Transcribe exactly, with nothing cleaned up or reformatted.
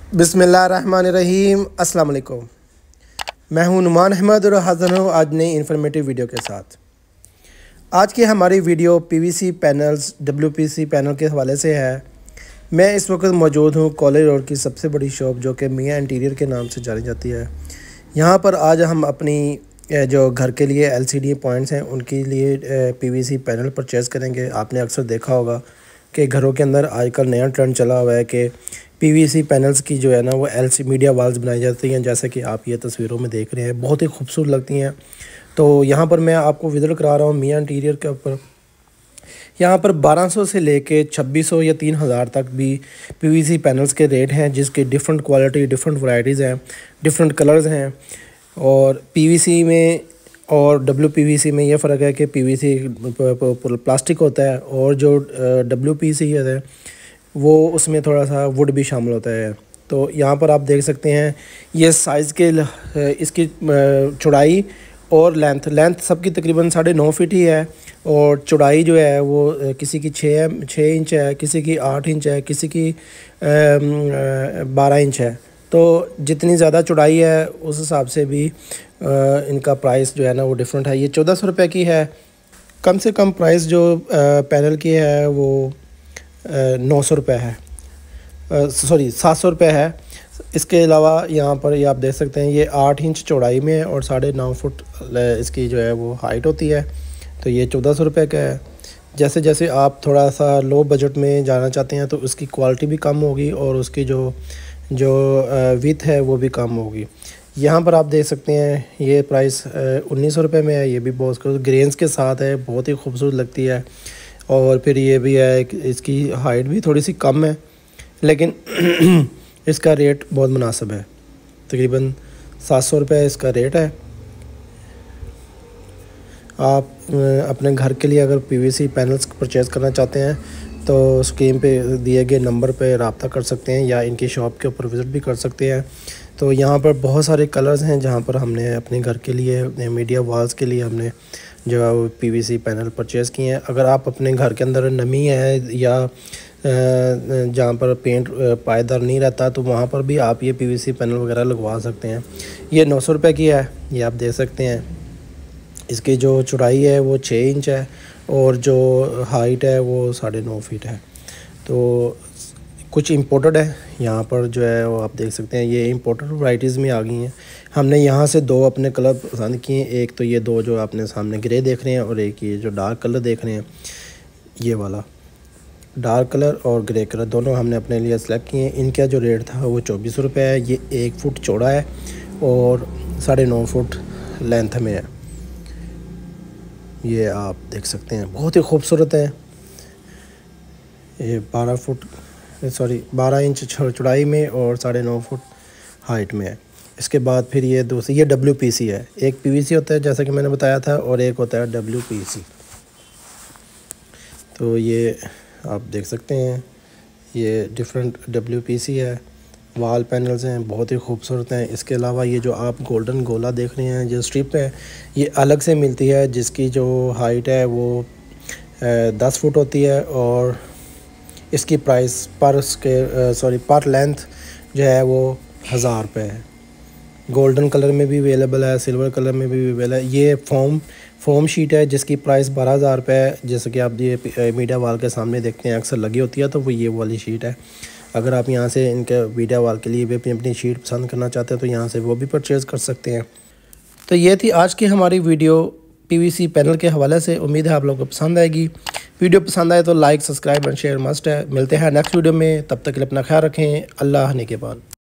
बिस्मिल्लाहिर्रहमानिर्रहीम। अस्सलाम वालेकुम। मैं हूं नुमान अहमद और हाज़िर हूं आज नई इन्फॉर्मेटिव वीडियो के साथ। आज की हमारी video PVC panels WPC panel के हवाले से है। मैं इस वक्त मौजूद हूं कॉलेज रोड की सबसे बड़ी शॉप जो कि मियाँ इंटीरियर के नाम से जानी जाती है। यहां पर आज हम अपनी जो घर के लिए एलसीडी पॉइंट्स हैं उनके लिए पीवीसी पैनल परचेज़ करेंगे। आपने अक्सर देखा होगा कि घरों के अंदर आजकल नया ट्रेंड चला हुआ है कि पीवीसी पैनल्स की जो है ना वो एलसी मीडिया वाल्स बनाई जाती हैं, जैसे कि आप ये तस्वीरों में देख रहे हैं, बहुत ही खूबसूरत लगती हैं। तो यहाँ पर मैं आपको विज़िट करा रहा हूँ मियाँ इंटीरियर के ऊपर। यहाँ पर बारह सौ से लेके छब्बीस सौ या तीन हज़ार तक भी पीवीसी पैनल्स के रेट हैं, जिसके डिफरेंट क्वालिटी डिफरेंट वैरायटीज़ हैं, डिफरेंट कलर्स हैं। और पीवीसी में और डब्ल्यूपीवीसी में ये फ़र्क है कि पीवीसी प्लास्टिक होता है और जो डब्ल्यूपीसी है वो उसमें थोड़ा सा वुड भी शामिल होता है। तो यहाँ पर आप देख सकते हैं ये साइज़ के इसकी चौड़ाई और लेंथ लेंथ सबकी तकरीबन साढ़े नौ फीट ही है और चौड़ाई जो है वो किसी की छः छः इंच है, किसी की आठ इंच है, किसी की बारह इंच है। तो जितनी ज़्यादा चौड़ाई है उस हिसाब से भी इनका प्राइस जो है ना वो डिफरेंट है। ये चौदह सौ रुपये की है। कम से कम प्राइस जो पैनल की है वो नौ सौ रुपये है, सॉरी सात सौ रुपये है। इसके अलावा यहाँ पर ये आप देख सकते हैं ये आठ इंच चौड़ाई में है और साढ़े नौ फुट इसकी जो है वो हाइट होती है। तो ये चौदह सौ रुपये का है। जैसे जैसे आप थोड़ा सा लो बजट में जाना चाहते हैं तो उसकी क्वालिटी भी कम होगी और उसकी जो जो विथ है वो भी कम होगी। यहाँ पर आप देख सकते हैं ये प्राइस उन्नीस सौ रुपये में है। ये भी बहुत ग्रेन्स के साथ है, बहुत ही खूबसूरत लगती है। और फिर ये भी है इसकी हाइट भी थोड़ी सी कम है लेकिन इसका रेट बहुत मुनासिब है, तकरीबन सात सौ रुपये इसका रेट है। आप अपने घर के लिए अगर पीवीसी पैनल्स परचेज़ करना चाहते हैं तो स्क्रीन पे दिए गए नंबर पे रब्ता कर सकते हैं या इनकी शॉप के ऊपर विज़िट भी कर सकते हैं। तो यहाँ पर बहुत सारे कलर्स हैं जहाँ पर हमने अपने घर के लिए मीडिया वॉल्स के लिए हमने जो पीवीसी पैनल परचेज़ किए हैं। अगर आप अपने घर के अंदर नमी है या जहाँ पर पेंट पायदार नहीं रहता तो वहाँ पर भी आप ये पीवीसी पैनल वगैरह लगवा सकते हैं। ये नौ सौ रुपये की है, ये आप देख सकते हैं। इसकी जो चौड़ाई है वो छः इंच है और जो हाइट है वो साढ़े नौ फीट है। तो कुछ इम्पोर्टेड है यहाँ पर जो है वो आप देख सकते हैं। ये इम्पोर्टेड वैराइटीज़ में आ गई हैं। हमने यहाँ से दो अपने कलर पसंद किए, एक तो ये दो जो आपने सामने ग्रे देख रहे हैं और एक ये जो डार्क कलर देख रहे हैं, ये वाला डार्क कलर और ग्रे कलर दोनों हमने अपने लिए सेलेक्ट किए हैं। इनका जो रेट था वो चौबीस सौ रुपये है। ये एक फुट चौड़ा है और साढ़े नौ फुट लेंथ में है। ये आप देख सकते हैं, बहुत ही खूबसूरत है। ये बारह फुट सॉरी बारह इंच चौड़ाई में और साढ़े नौ फुट हाइट में है। इसके बाद फिर ये दूसरी ये डब्ल्यूपीसी है। एक पीवीसी होता है जैसा कि मैंने बताया था और एक होता है डब्ल्यूपीसी। तो ये आप देख सकते हैं ये डिफरेंट डब्ल्यूपीसी है। वाल पैनल्स हैं, बहुत ही खूबसूरत हैं। इसके अलावा ये जो आप गोल्डन गोला देख रहे हैं जो स्ट्रिप है ये अलग से मिलती है, जिसकी जो हाइट है वो दस फुट होती है और इसकी प्राइस पर के सॉरी पर लेंथ जो है वो हज़ार रुपये है। गोल्डन कलर में भी अवेलेबल है, सिल्वर कलर में भी अवेलेबल है। ये फोम फोम शीट है जिसकी प्राइस बारह हज़ार रुपये है। जैसे कि आप ये मीडिया वाल के सामने देखते हैं अक्सर लगी होती है, तो वो ये वाली शीट है। अगर आप यहाँ से इनके मीडिया वाल के लिए भी अपनी अपनी शीट पसंद करना चाहते हैं तो यहाँ से वो भी परचेज़ कर सकते हैं। तो ये थी आज की हमारी वीडियो पीवीसी पैनल के हवाले से। उम्मीद है आप लोगों को पसंद आएगी। वीडियो पसंद आए तो like subscribe and share must है। मिलते हैं नेक्स्ट वीडियो में, तब तक के लिए अपना ख्याल रखें। अल्लाह निगहबान।